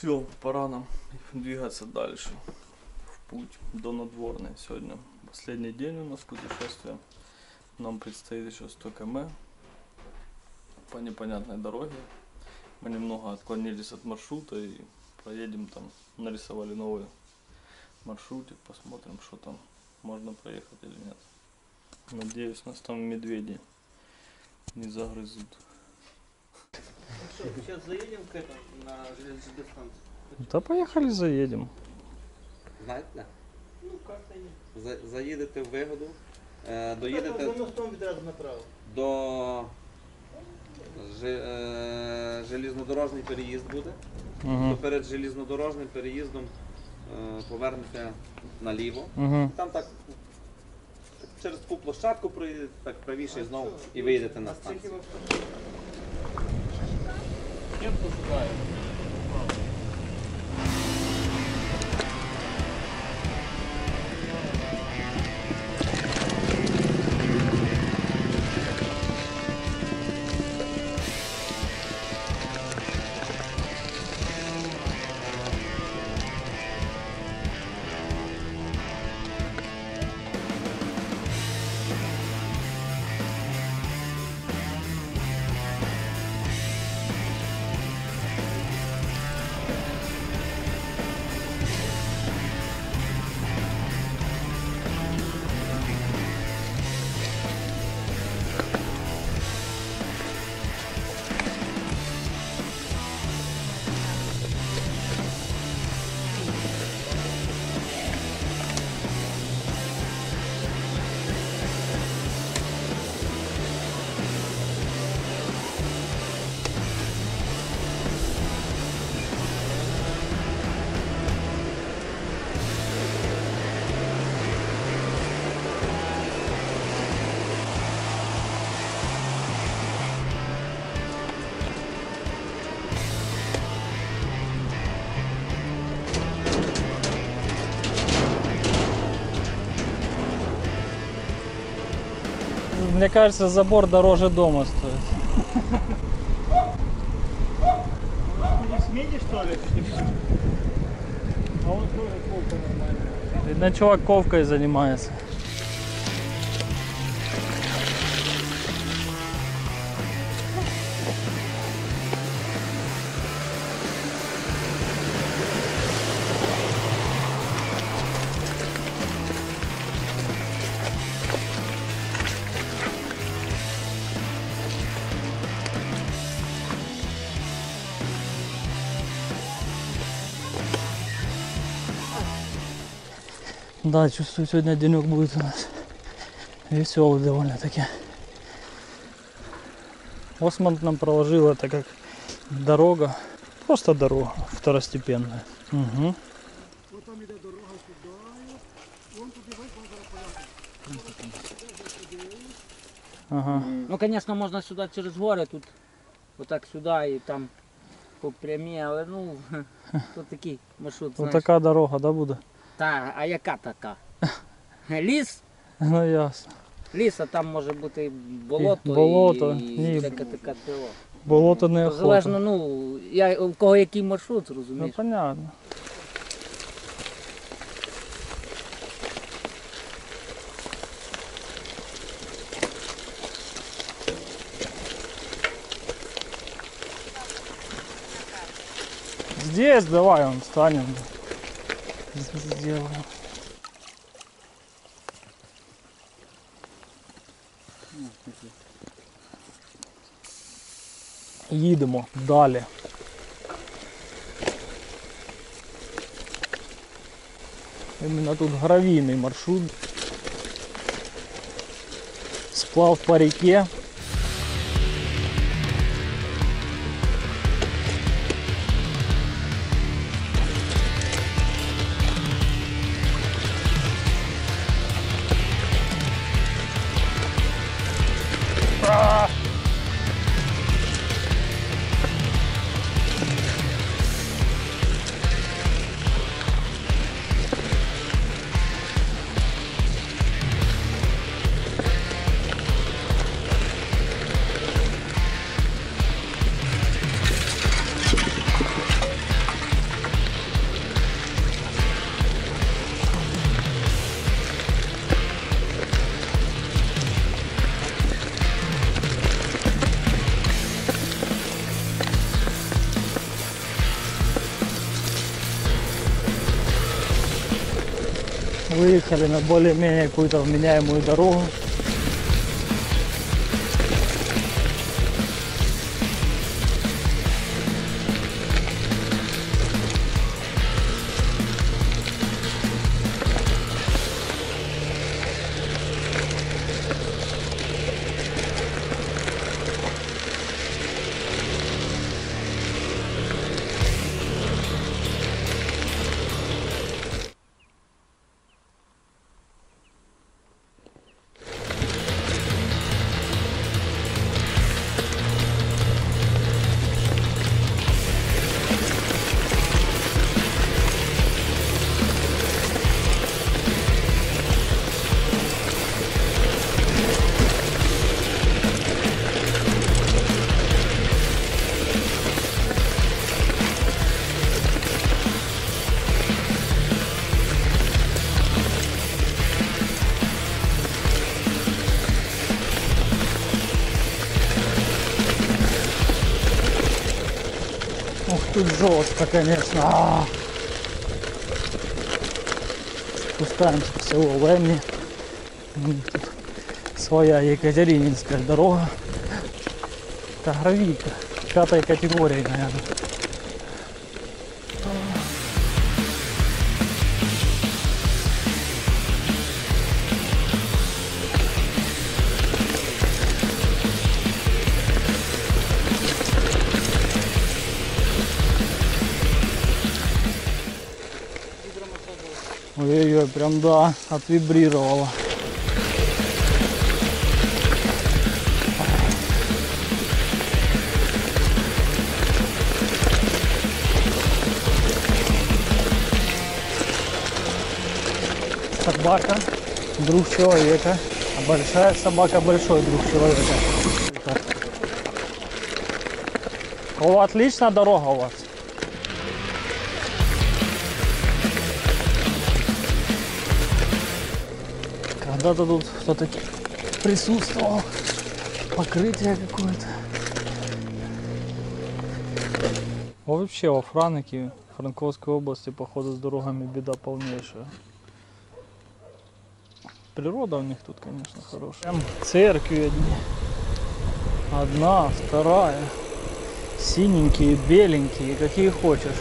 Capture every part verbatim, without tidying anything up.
Все, пора нам двигаться дальше в путь до Надворной. Сегодня последний день у нас путешествия. Нам предстоит еще сто километров по непонятной дороге. Мы немного отклонились от маршрута и проедем там, нарисовали новый маршрутик, посмотрим, что там можно проехать или нет. Надеюсь, нас там медведи не загрызут. Что, сейчас заедем к этому на железную станцию? Да поехали, заедем. Знаєте? Ну, как-то нет. За, заїдете в Вигоду, е, доїдете По мостом відразу направо. до же, е, железнодорожний переїзд буде. Угу. То перед железнодорожним переїздом е, повернете наліво. Угу. Там так через таку площадку проїдете, так правіше і знову і вийдете на станцію. Кепку шукаю. Мне кажется, забор дороже дома стоит. Не сметишь, что ли? А он тоже ковка нормально. Видно, чувак ковкой занимается. Да, чувствую, сегодня денек будет у нас веселый довольно-таки. Осман нам проложил это как дорога, просто дорога второстепенная. Угу. Вот там идет дорога сюда, вон туди Ага. Ну, конечно, можно сюда через горы, тут вот так сюда и там по прямі, але ну, тут такий маршрут, Вот знаєш. такая дорога, да, буде? Та, а яка така? Ліс, Ну ясно. ліс, а там може бути болото, І болото, і, ні. і всяке таке село. Болото не охота. Залежно, ну, я, у кого який маршрут, Ну розумієш? понятно. Здесь давай он встанем. Сделаем. Їдемо далі. Іменно тут гравійний маршрут. Сплав по реке. Выехали на более-менее какую-то вменяемую дорогу. Ух, тут жестко, конечно. А-а-а. Спускаемся в село Лемни. Тут своя Екатерининская дорога. Это гравийка пятой категории, наверное. Ой-ой-ой, прям да, отвибрировало. Собака — друг человека, а большая собака — большой друг человека. О, отличная дорога у вас. Когда-то тут все-таки присутствовал покрытие какое-то. Вообще во Франке, Франковской области, походу, с дорогами беда полнейшая. Природа у них тут, конечно, хорошая. Прям церкви одни. Одна, вторая. Синенькие, беленькие, какие хочешь.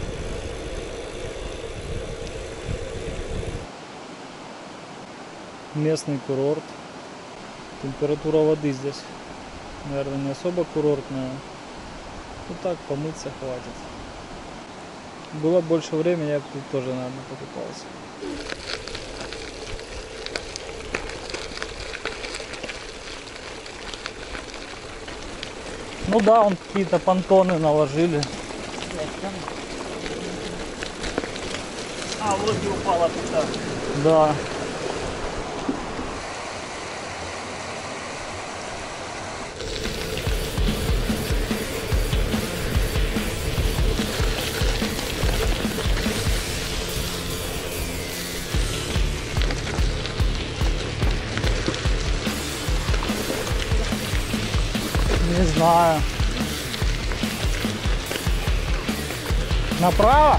Местный курорт. Температура воды здесь, наверное, не особо курортная. Ну так, помыться хватит. Было больше времени, я бы тут тоже, наверное, покупался. Ну да, он какие-то понтоны наложили. А, вот и упала туда. Да. Не знаю. Направо?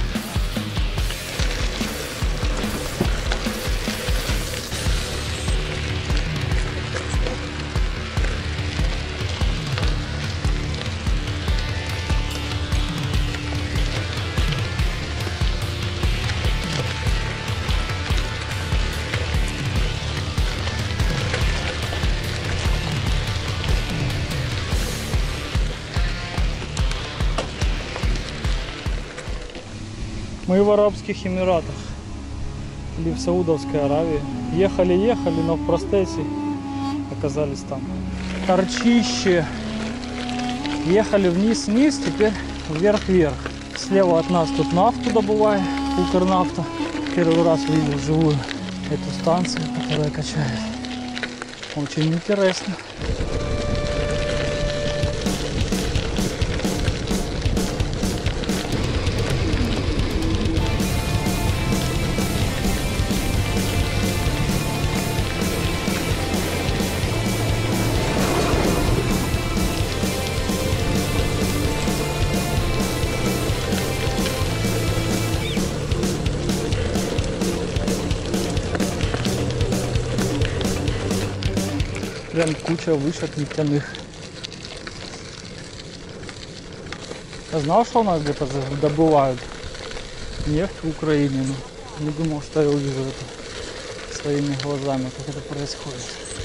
Мы в Арабских Эмиратах или в Саудовской Аравии. Ехали-ехали, но в Простете оказались там. Торчище. Ехали вниз-вниз, теперь вверх-вверх. Слева от нас тут нафту добывает, Укрнафта. Первый раз видел живую эту станцию, которая качает. Очень интересно. блин, куча вышек нефтяных. Я знал, что у нас где-то добывают нефть в Украине, но не думал, что я увижу это своими глазами, как это происходит.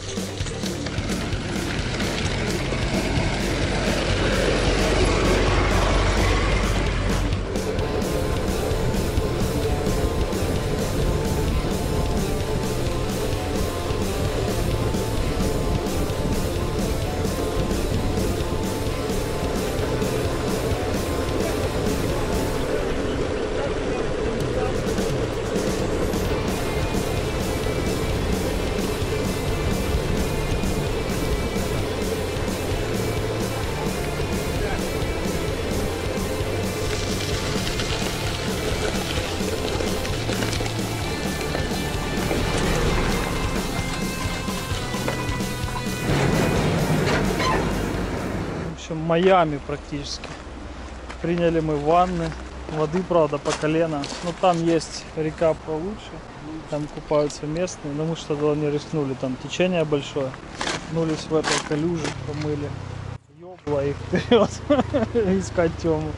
Майами практически. Приняли мы ванны. Воды, правда, по колено. Но там есть река получше. Там купаются местные. Но мы что-то не рискнули. Там течение большое. Ткнулись в этой калюже, помыли. Ёбла их вперед. Искать Тему.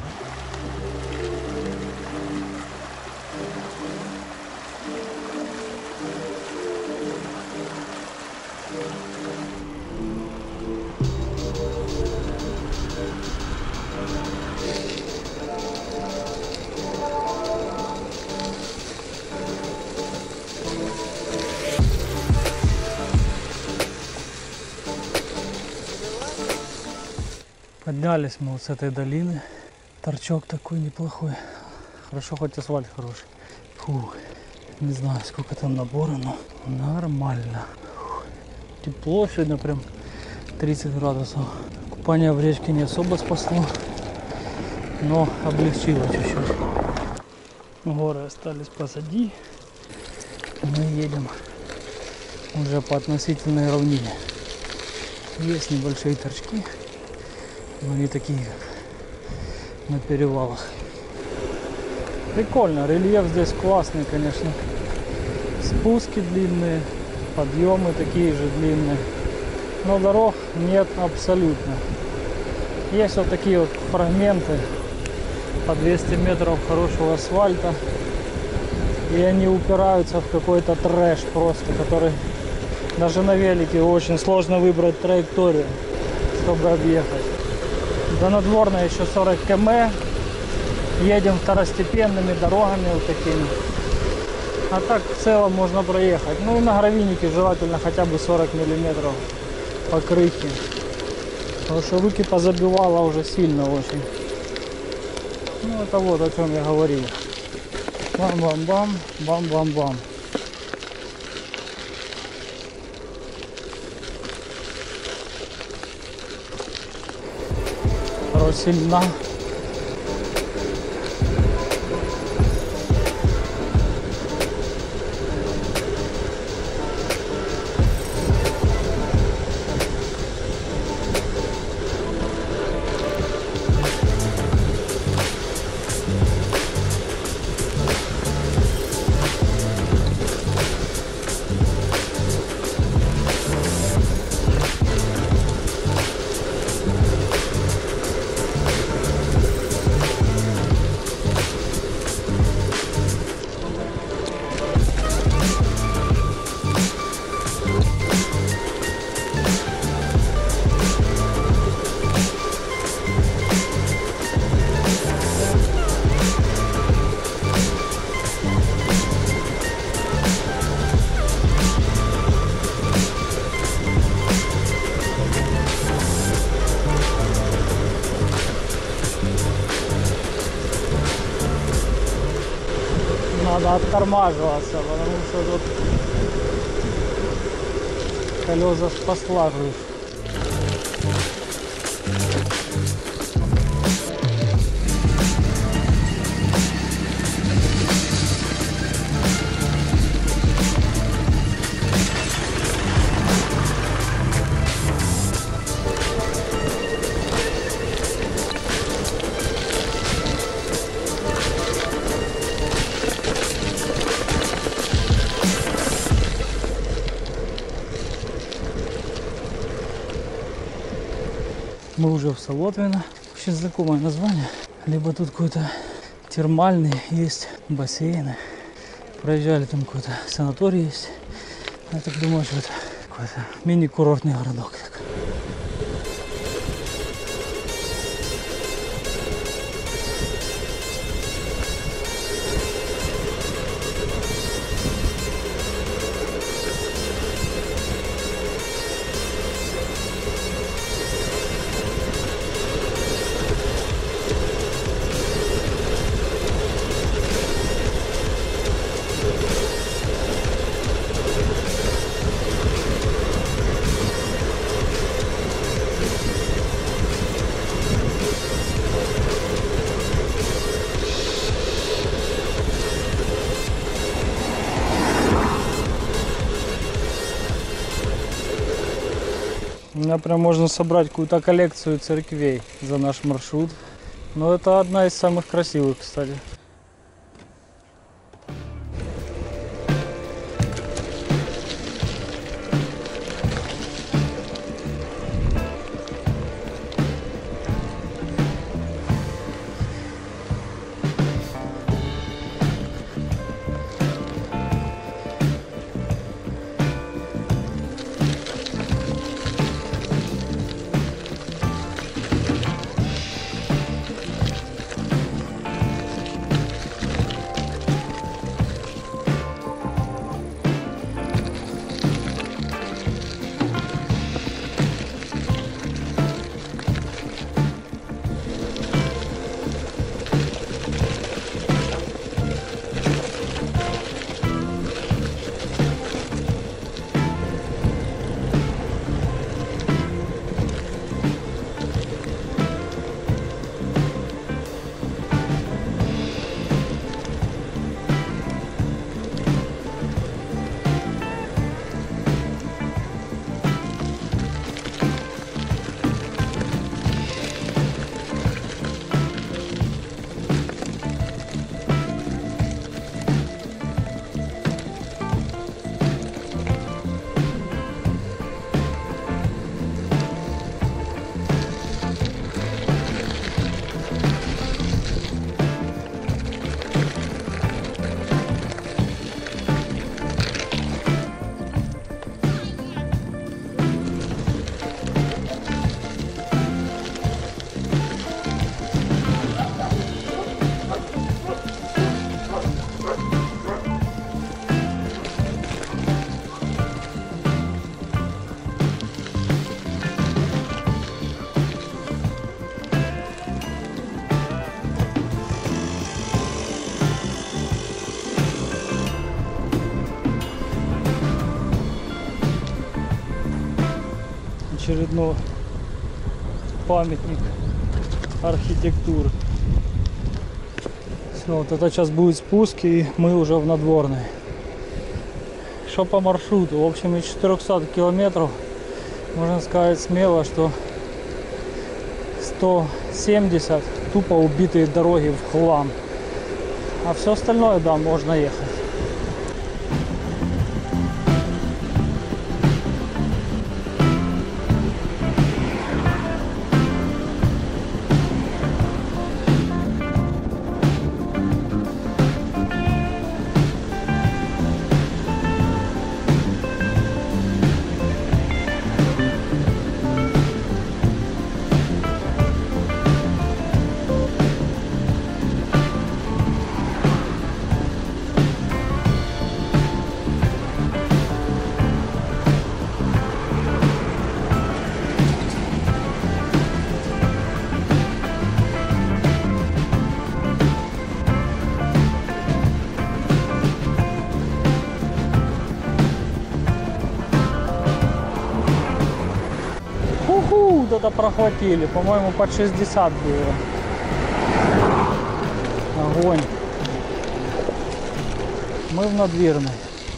Поднялись мы вот с этой долины. Торчок такой неплохой. Хорошо, хоть асфальт хороший. Фу. Не знаю, сколько там набора, но нормально. Фу. Тепло сегодня, прям тридцать градусов. Купание в речке не особо спасло, но облегчило чуть-чуть. Горы остались позади. Мы едем уже по относительной равнине. Есть небольшие торчки, но не такие, как на перевалах. Прикольно, рельеф здесь классный, конечно. Спуски длинные, подъемы такие же длинные. Но дорог нет абсолютно. Есть вот такие вот фрагменты по двести метров хорошего асфальта. И они упираются в какой-то трэш просто, который даже на велике очень сложно выбрать траекторию, чтобы объехать. До Надворной еще сорок километров. Едем второстепенными дорогами вот такими. А так в целом можно проехать. Ну и на гравийнике желательно хотя бы сорок миллиметров покрытия. Потому что руки позабивало уже сильно очень. Ну это вот о чем я говорил. Бам-бам-бам, бам-бам-бам. Сильно. Надо оттормаживаться, потому что тут колеса послаживают. Мы уже в Солотвино. Очень знакомое название. Либо тут какой-то термальный есть, бассейны. Проезжали, там какой-то санаторий есть. Я так думаю, что это какой-то мини-курортный городок. У меня прям можно собрать какую-то коллекцию церквей за наш маршрут. Но это одна из самых красивых, кстати. Очередной памятник архитектуры. Все, вот это сейчас будет спуск, и мы уже в Надворной. Что по маршруту? В общем, из четырёхсот километров можно сказать смело, что сто семьдесят тупо убитые дороги в хлам. А все остальное, да, можно ехать. Это прохватили, по-моему, под шестьдесят было. Огонь. Мы в Надвирной.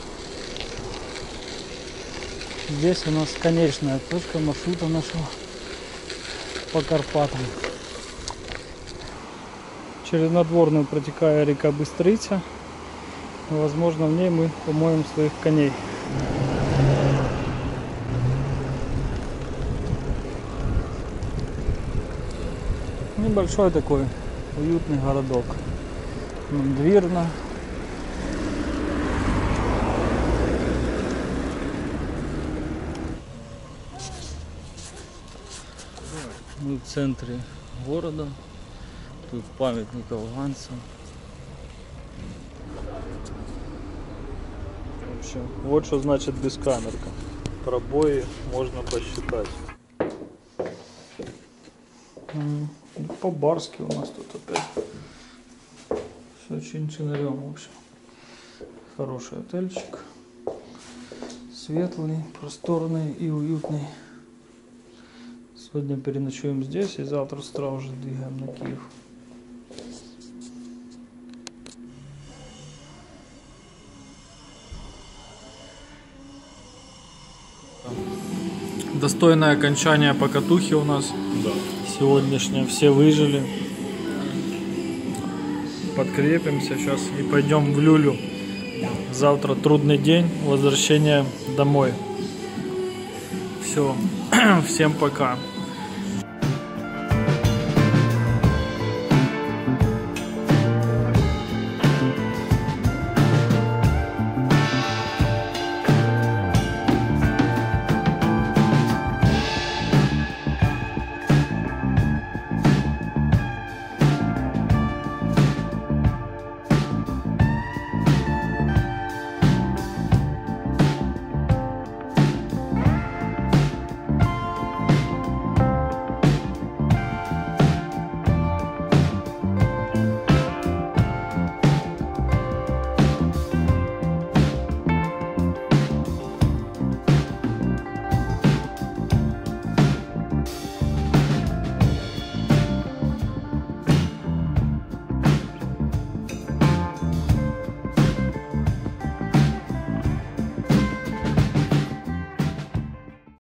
Здесь у нас конечная точка маршрута нашего по Карпатам. Через Надворную протекает река Быстриця. Возможно, в ней мы помоем своих коней. Небольшой такой уютный городок. Надвирно. Мы в центре города. Тут памятник афганцам. В общем, вот что значит бескамерка. Пробои можно посчитать. М, По-барски у нас тут опять. Все чин-чинарем, в общем. Хороший отельчик. Светлый, просторный и уютный. Сегодня переночуем здесь и завтра с утра уже двигаем на Киев. Достойное окончание покатухи у нас. Да. Сегодняшнее. Все выжили. Подкрепимся сейчас и пойдем в Люлю. Завтра трудный день. Возвращение домой. Все. Всем пока.